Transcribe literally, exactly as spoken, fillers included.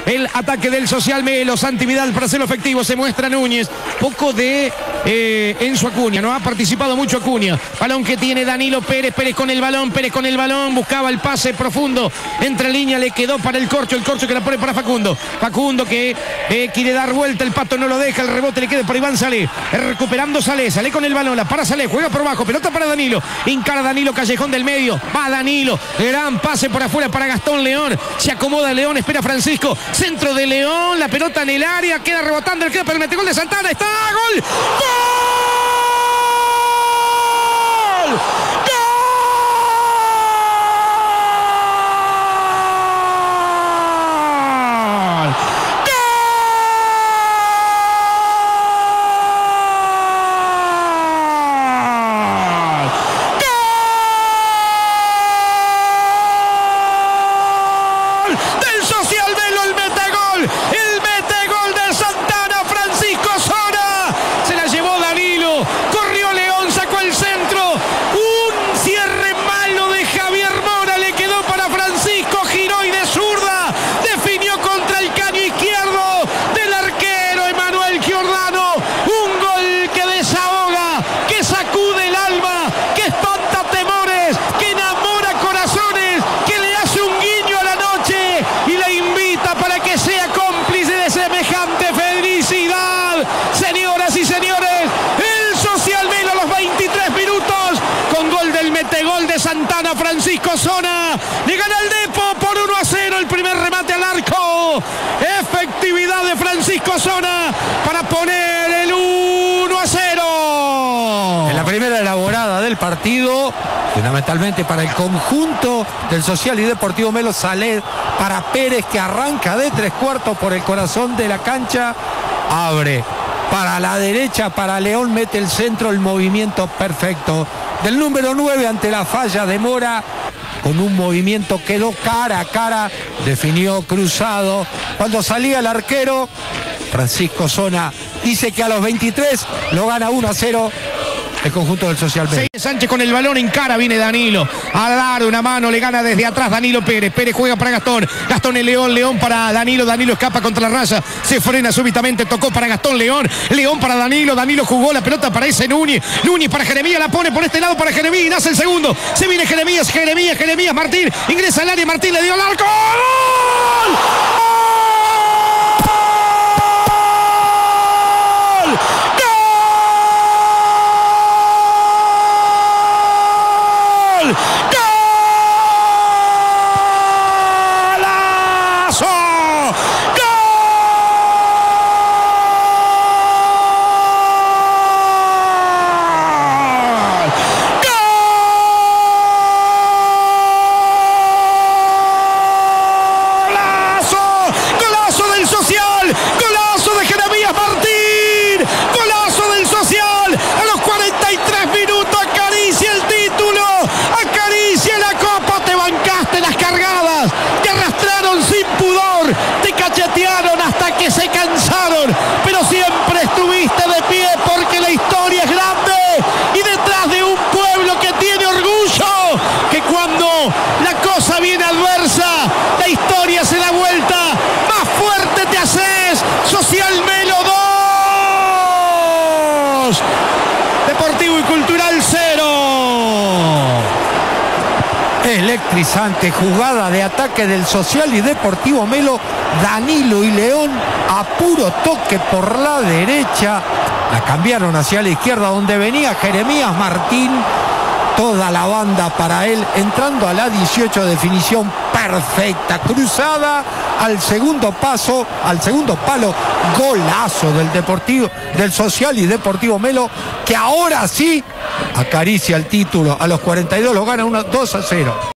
el ataque del Social Melo. Santi Vidal para hacerlo efectivo, se muestra Núñez. Poco de eh, Enzo Acuña, no ha participado mucho Acuña. Balón que tiene Danilo Pérez, Pérez con el balón, Pérez con el balón, buscaba el pase profundo, entre línea le quedó para el Corcho, el Corcho que la pone para Facundo. Facundo que eh, quiere dar vuelta, el Pato no lo deja, el rebote le queda para Iván Salé, recuperando Salé, Salé con el balón, la para Salé, juega por abajo, pelota para Danilo, encara Danilo, callejón del medio, va Danilo, gran pase por afuera para Gastón León, se acomoda León, espera Francisco, centro de León, la pelota en el área, queda rebotando, el queda para el metegol de Santana, está, gol, gol, del Social Melo, el metegol, el metegol de Santana, Francisco Sona, se la llevó Danilo, corrió León, sacó el centro, un cierre malo de Javier Mora, le quedó para Francisco, giró y de zurda, definió contra el caño izquierdo del arquero Emanuel Giordano, un gol que desahoga, que sacude el alma, que espanta temores, que enamora corazones, que le hace un guiño a la noche y la invita para que sea cómplice de semejante felicidad. Señoras y señores, el Social Melo a los veintitrés minutos, con gol del metegol de Santana, Francisco Sona, le gana el Depo por uno a cero, el primer remate al arco, efectividad de Francisco Sona para poner el uno a cero. En la primera elaborada del partido, fundamentalmente para el conjunto del Social y Deportivo Melo, Salé para Pérez, que arranca de tres cuartos por el corazón de la cancha, abre para la derecha, para León, mete el centro, el movimiento perfecto del número nueve ante la falla de Mora, con un movimiento quedó cara a cara, definió cruzado, cuando salía el arquero, Francisco Sona dice que a los veintitrés lo gana uno a cero el conjunto del Social Melo. Sí, Sánchez con el balón en cara, viene Danilo a dar una mano, le gana desde atrás Danilo Pérez, Pérez juega para Gastón, Gastón el León, León para Danilo, Danilo escapa contra la raya, se frena súbitamente, tocó para Gastón León, León para Danilo, Danilo jugó la pelota para ese Núñez, Núñez para Jeremías, la pone por este lado para Jeremías, nace el segundo, se viene Jeremías, Jeremías, Jeremías, Martín, ingresa al área, Martín le dio el arco, ¡gol! ¡Golazo! ¡Golazo del Social! ¡Golazo de Jeremías Martín! ¡Golazo del Social! A los cuarenta y tres minutos acaricia el título, acaricia la copa, te bancaste las cargadas, te arrastraron sin pudor, te cachetearon hasta que se cansaron, pero siempre estuviste de pie porque la historia es grande y detrás de un pueblo que tiene orgullo, que cuando la cosa viene adversa, la historia se da vuelta, más fuerte te haces. Social Melo dos, Deportivo y Cultural cero. Electrizante jugada de ataque del Social y Deportivo Melo, Danilo y León a puro toque por la derecha, la cambiaron hacia la izquierda donde venía Jeremías Martín, toda la banda para él, entrando a la dieciocho, definición perfecta, cruzada al segundo paso, al segundo palo, golazo del Deportivo, del Social y Deportivo Melo, que ahora sí acaricia el título, a los cuarenta y dos lo gana dos a cero.